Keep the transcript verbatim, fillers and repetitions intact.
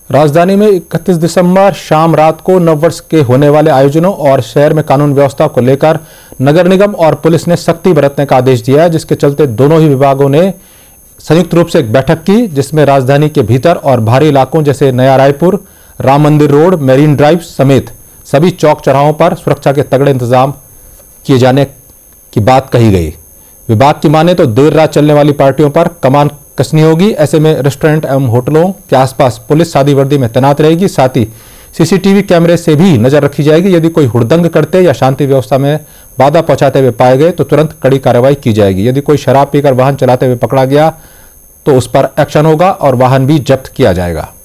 राजधानी में इकतीस दिसंबर शाम रात को नववर्ष के होने वाले आयोजनों और शहर में कानून व्यवस्था को लेकर नगर निगम और पुलिस ने सख्ती बरतने का आदेश दिया है, जिसके चलते दोनों ही विभागों ने संयुक्त रूप से एक बैठक की, जिसमें राजधानी के भीतर और बाहरी इलाकों जैसे नया रायपुर, राम मंदिर रोड, मेरीन ड्राइव समेत सभी चौक चौराहों पर सुरक्षा के तगड़े इंतजाम किए जाने की बात कही गई। विभाग की माने तो देर रात चलने वाली पार्टियों पर कमान कसनी होगी। ऐसे में रेस्टोरेंट एवं होटलों के आसपास पुलिस सादी वर्दी में तैनात रहेगी। साथ ही सीसीटीवी कैमरे से भी नजर रखी जाएगी। यदि कोई हुड़दंग करते या शांति व्यवस्था में बाधा पहुंचाते हुए पाए गए तो तुरंत कड़ी कार्रवाई की जाएगी। यदि कोई शराब पीकर वाहन चलाते हुए पकड़ा गया तो उस पर एक्शन होगा और वाहन भी जब्त किया जाएगा।